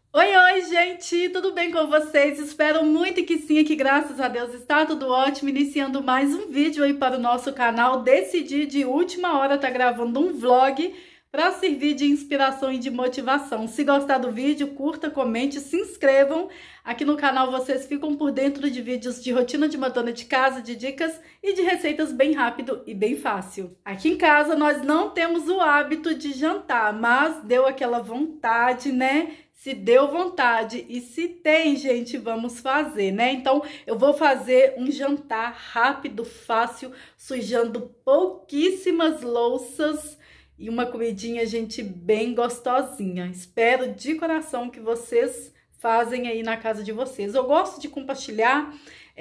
Oi, gente, tudo bem com vocês? Espero muito que sim, que graças a Deus está tudo ótimo. Iniciando mais um vídeo aí para o nosso canal. Decidi de última hora estar gravando um vlog para servir de inspiração e de motivação. Se gostar do vídeo, curta, comente, se inscrevam. Aqui no canal vocês ficam por dentro de vídeos de rotina de uma dona de casa, de dicas e de receitas bem rápido e bem fácil. Aqui em casa nós não temos o hábito de jantar, mas deu aquela vontade, né? Se deu vontade e se tem, gente, vamos fazer, né? Então, eu vou fazer um jantar rápido, fácil, sujando pouquíssimas louças e uma comidinha, gente, bem gostosinha. Espero de coração que vocês fazem aí na casa de vocês. Eu gosto de compartilhar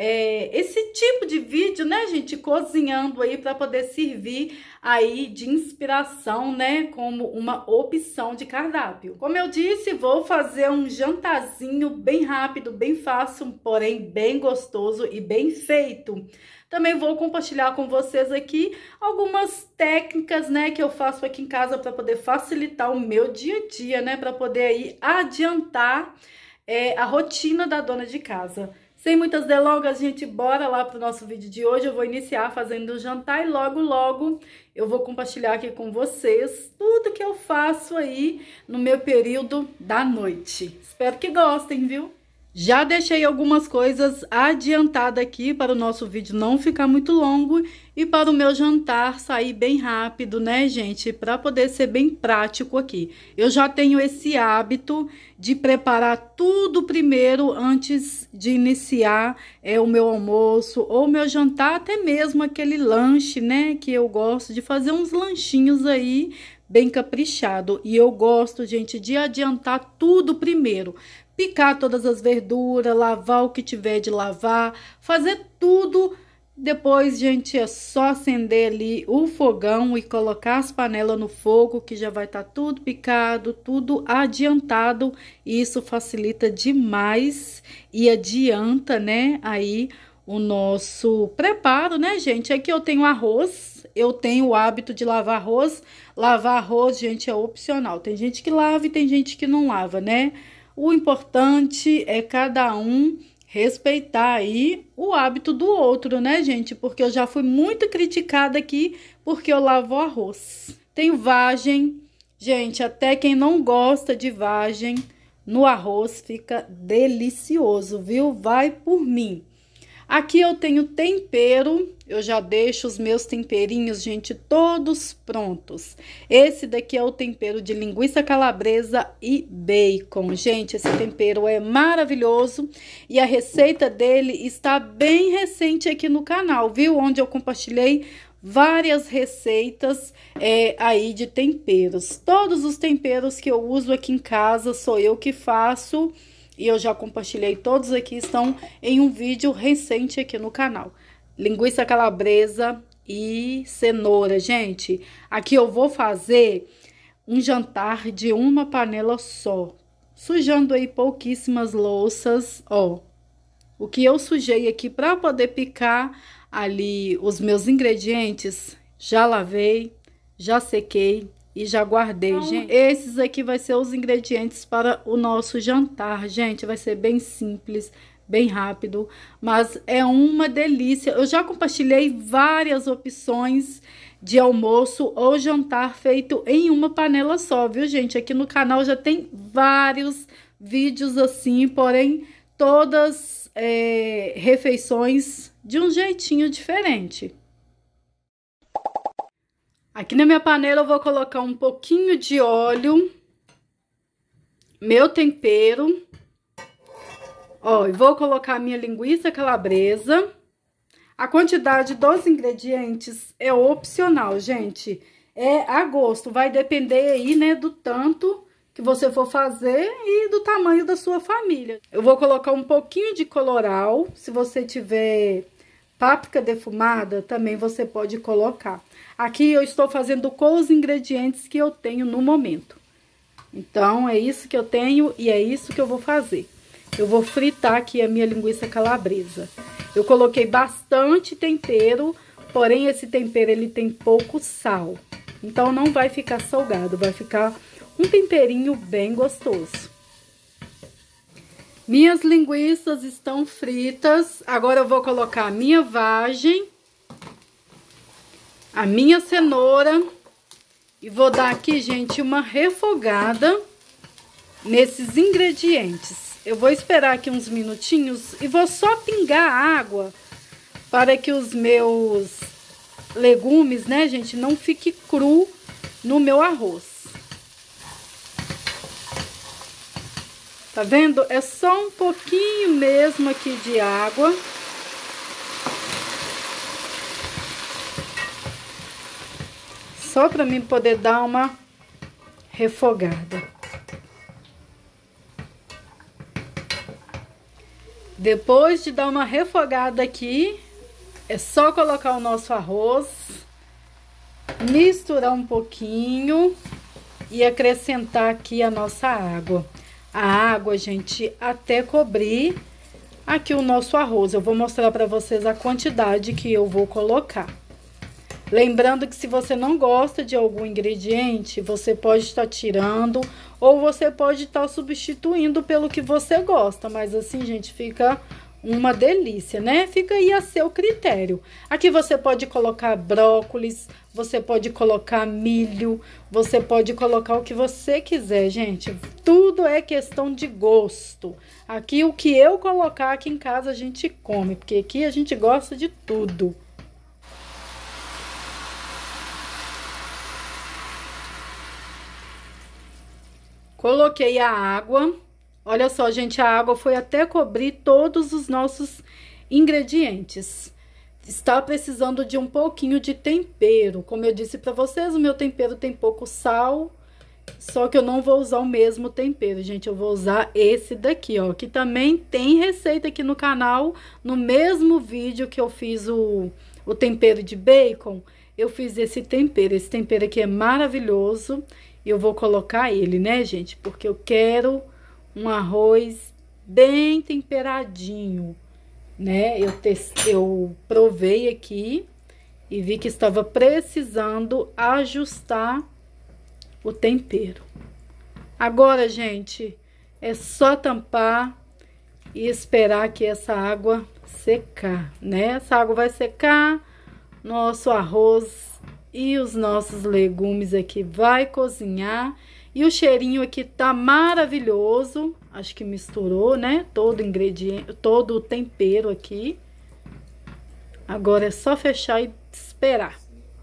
esse tipo de vídeo, né, gente, cozinhando aí para poder servir aí de inspiração, né, como uma opção de cardápio. Como eu disse, vou fazer um jantarzinho bem rápido, bem fácil, porém bem gostoso e bem feito. Também vou compartilhar com vocês aqui algumas técnicas, né, que eu faço aqui em casa para poder facilitar o meu dia a dia, né, para poder aí adiantar a rotina da dona de casa. Sem muitas delongas, gente, bora lá pro nosso vídeo de hoje. Eu vou iniciar fazendo o jantar e logo eu vou compartilhar aqui com vocês tudo que eu faço aí no meu período da noite. Espero que gostem, viu? Já deixei algumas coisas adiantadas aqui para o nosso vídeo não ficar muito longo e para o meu jantar sair bem rápido, né, gente? Para poder ser bem prático aqui. Eu já tenho esse hábito de preparar tudo primeiro antes de iniciar o meu almoço ou meu jantar, até mesmo aquele lanche, né? Que eu gosto de fazer uns lanchinhos aí bem caprichado. E eu gosto, gente, de adiantar tudo primeiro. Picar todas as verduras, lavar o que tiver de lavar, fazer tudo. Depois, gente, é só acender ali o fogão e colocar as panelas no fogo, que já vai estar tudo picado, tudo adiantado. E isso facilita demais e adianta, né, aí o nosso preparo, né, gente? Aqui eu tenho arroz, eu tenho o hábito de lavar arroz. Lavar arroz, gente, é opcional. Tem gente que lava e tem gente que não lava, né? O importante é cada um respeitar aí o hábito do outro, né, gente? Porque eu já fui muito criticada aqui porque eu lavo arroz. Tenho vagem. Gente, até quem não gosta de vagem, no arroz fica delicioso, viu? Vai por mim. Aqui eu tenho tempero, eu já deixo os meus temperinhos, gente, todos prontos. Esse daqui é o tempero de linguiça calabresa e bacon. Gente, esse tempero é maravilhoso e a receita dele está bem recente aqui no canal, viu? Onde eu compartilhei várias receitas aí de temperos. Todos os temperos que eu uso aqui em casa sou eu que faço. E eu já compartilhei todos aqui, estão em um vídeo recente aqui no canal. Linguiça calabresa e cenoura, gente. Aqui eu vou fazer um jantar de uma panela só. Sujando aí pouquíssimas louças, ó. O que eu sujei aqui para poder picar ali os meus ingredientes, já lavei, já sequei. E já guardei, então, gente. Esses aqui vai ser os ingredientes para o nosso jantar, gente. Vai ser bem simples, bem rápido, mas é uma delícia. Eu já compartilhei várias opções de almoço ou jantar feito em uma panela só, viu, gente? Aqui no canal já tem vários vídeos assim, porém, todas refeições de um jeitinho diferente. Aqui na minha panela eu vou colocar um pouquinho de óleo, meu tempero, ó, e vou colocar a minha linguiça calabresa. A quantidade dos ingredientes é opcional, gente, é a gosto, vai depender aí, né, do tanto que você for fazer e do tamanho da sua família. Eu vou colocar um pouquinho de colorau, se você tiver páprica defumada, também você pode colocar. Aqui eu estou fazendo com os ingredientes que eu tenho no momento. Então, é isso que eu tenho e é isso que eu vou fazer. Eu vou fritar aqui a minha linguiça calabresa. Eu coloquei bastante tempero, porém esse tempero ele tem pouco sal. Então, não vai ficar salgado, vai ficar um temperinho bem gostoso. Minhas linguiças estão fritas. Agora eu vou colocar a minha vagem, a minha cenoura e vou dar aqui, gente, uma refogada nesses ingredientes. Eu vou esperar aqui uns minutinhos e vou só pingar água para que os meus legumes, né, gente, não fique cru no meu arroz. Tá vendo? É só um pouquinho mesmo aqui de água. Só para mim poder dar uma refogada. Depois de dar uma refogada aqui, é só colocar o nosso arroz, misturar um pouquinho e acrescentar aqui a nossa água. A água, gente, até cobrir aqui o nosso arroz. Eu vou mostrar para vocês a quantidade que eu vou colocar. Lembrando que se você não gosta de algum ingrediente, você pode estar tirando ou você pode estar substituindo pelo que você gosta. Mas assim, gente, fica uma delícia, né? Fica aí a seu critério. Aqui você pode colocar brócolis, você pode colocar milho, você pode colocar o que você quiser, gente. Tudo é questão de gosto. Aqui o que eu colocar aqui em casa a gente come, porque aqui a gente gosta de tudo. Coloquei a água. Olha só, gente, a água foi até cobrir todos os nossos ingredientes. Está precisando de um pouquinho de tempero. Como eu disse para vocês, o meu tempero tem pouco sal, só que eu não vou usar o mesmo tempero, gente. Eu vou usar esse daqui, ó, que também tem receita aqui no canal. No mesmo vídeo que eu fiz o tempero de bacon, eu fiz esse tempero. Esse tempero aqui é maravilhoso. E eu vou colocar ele, né, gente? Porque eu quero um arroz bem temperadinho, né? Eu provei aqui e vi que estava precisando ajustar o tempero. Agora, gente, é só tampar e esperar que essa água secar, né? Essa água vai secar, nosso arroz e os nossos legumes aqui vai cozinhar. E o cheirinho aqui tá maravilhoso. Acho que misturou, né? Todo ingrediente, todo o tempero aqui. Agora é só fechar e esperar.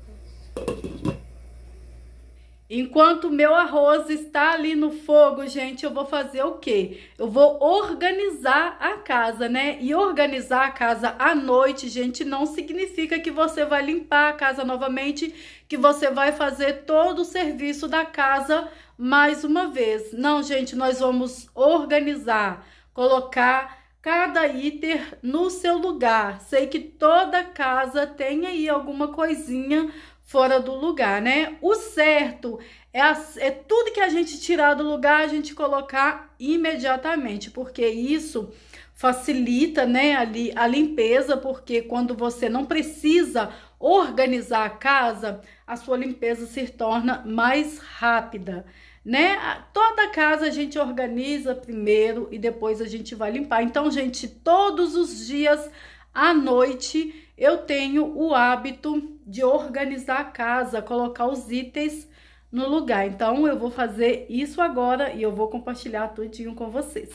Enquanto o meu arroz está ali no fogo, gente, eu vou fazer o quê? Eu vou organizar a casa, né? E organizar a casa à noite, gente, não significa que você vai limpar a casa novamente, que você vai fazer todo o serviço da casa mais uma vez. Não, gente, nós vamos organizar, colocar cada item no seu lugar. Sei que toda casa tem aí alguma coisinha fora do lugar, né? O certo é tudo que a gente tirar do lugar, a gente colocar imediatamente, porque isso facilita, né, a limpeza, porque quando você não precisa organizar a casa, a sua limpeza se torna mais rápida, né? Toda casa a gente organiza primeiro e depois a gente vai limpar. Então, gente, todos os dias à noite eu tenho o hábito de organizar a casa, colocar os itens no lugar. Então, eu vou fazer isso agora e eu vou compartilhar tudinho com vocês.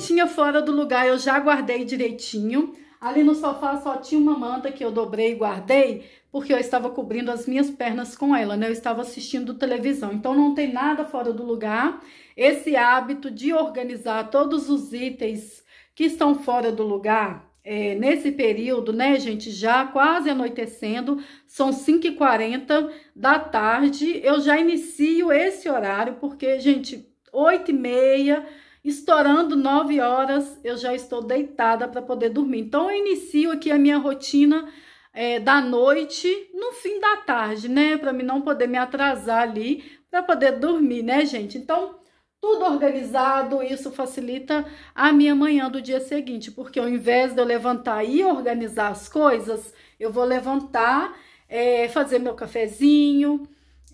tinha fora do lugar, eu já guardei direitinho. Ali no sofá só tinha uma manta que eu dobrei e guardei, porque eu estava cobrindo as minhas pernas com ela, né? Eu estava assistindo televisão, então não tem nada fora do lugar. Esse hábito de organizar todos os itens que estão fora do lugar, nesse período, né, gente, já quase anoitecendo, são 5h40 da tarde, eu já inicio esse horário, porque, gente, 8h30, estourando 9 horas, eu já estou deitada para poder dormir. Então, eu inicio aqui a minha rotina da noite no fim da tarde, né, para mim não poder me atrasar ali, para poder dormir, né, gente? Então, tudo organizado, isso facilita a minha manhã do dia seguinte, porque ao invés de eu levantar e organizar as coisas, eu vou levantar, fazer meu cafezinho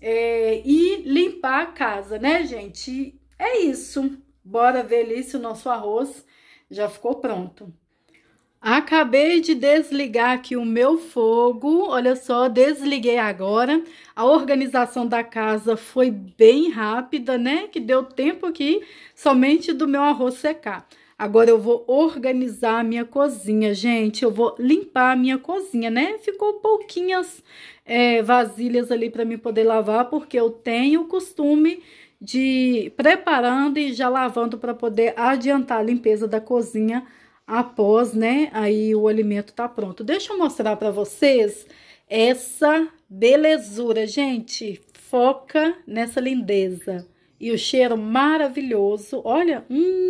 e limpar a casa, né, gente? É isso. Bora ver ali se o nosso arroz já ficou pronto. Acabei de desligar aqui o meu fogo, olha só, desliguei agora. A organização da casa foi bem rápida, né? Que deu tempo aqui somente do meu arroz secar. Agora eu vou organizar a minha cozinha, gente. Eu vou limpar a minha cozinha, né? Ficou pouquinhas vasilhas ali para mim poder lavar, porque eu tenho o costume de ir preparando e já lavando para poder adiantar a limpeza da cozinha após, né, aí o alimento tá pronto. Deixa eu mostrar para vocês essa belezura, gente. Foca nessa lindeza. E o cheiro maravilhoso. Olha,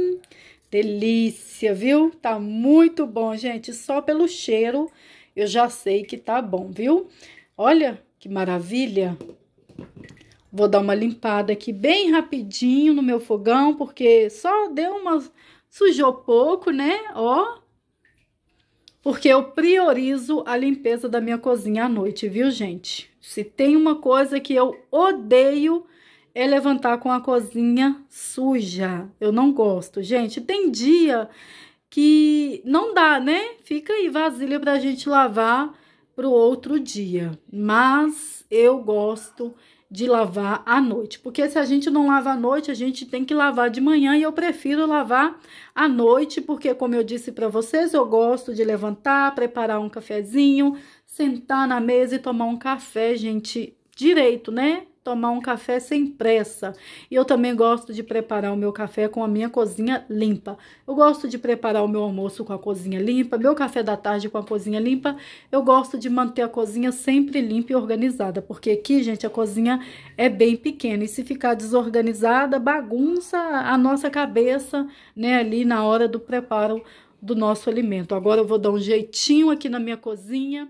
delícia, viu? Tá muito bom, gente. Só pelo cheiro eu já sei que tá bom, viu? Olha que maravilha. Vou dar uma limpada aqui bem rapidinho no meu fogão, porque só deu umas... Sujou pouco, né? Ó. Porque eu priorizo a limpeza da minha cozinha à noite, viu, gente? Se tem uma coisa que eu odeio é levantar com a cozinha suja. Eu não gosto, gente. Tem dia que não dá, né? Fica aí vasilha pra gente lavar pro outro dia. Mas eu gosto de lavar à noite, porque se a gente não lava à noite, a gente tem que lavar de manhã, e eu prefiro lavar à noite, porque como eu disse para vocês, eu gosto de levantar, preparar um cafezinho, sentar na mesa e tomar um café, gente, direito, né? Tomar um café sem pressa. E eu também gosto de preparar o meu café com a minha cozinha limpa. Eu gosto de preparar o meu almoço com a cozinha limpa, meu café da tarde com a cozinha limpa. Eu gosto de manter a cozinha sempre limpa e organizada, porque aqui, gente, a cozinha é bem pequena. E se ficar desorganizada, bagunça a nossa cabeça, né, ali na hora do preparo do nosso alimento. Agora eu vou dar um jeitinho aqui na minha cozinha.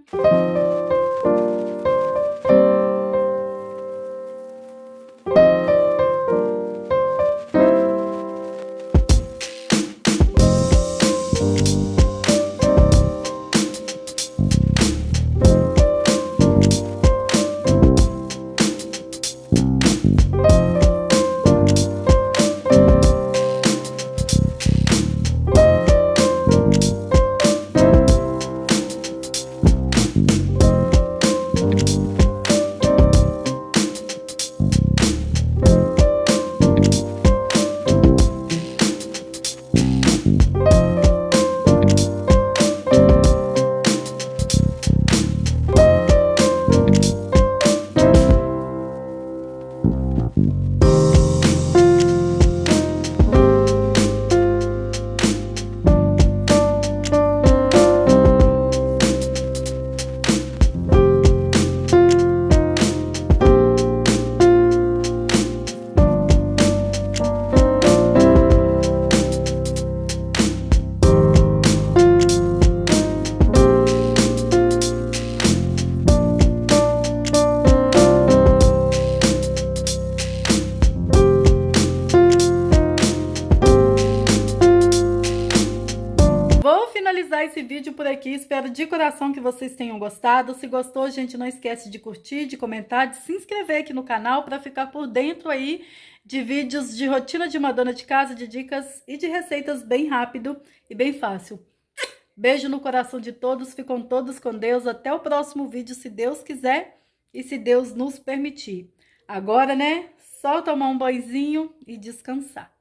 finalizar esse vídeo por aqui. Espero de coração que vocês tenham gostado. Se gostou, gente, não esquece de curtir, de comentar, de se inscrever aqui no canal para ficar por dentro aí de vídeos de rotina de uma dona de casa, de dicas e de receitas bem rápido e bem fácil. Beijo no coração de todos, ficam todos com Deus. Até o próximo vídeo, se Deus quiser e se Deus nos permitir. Agora, né, só tomar um banhozinho e descansar.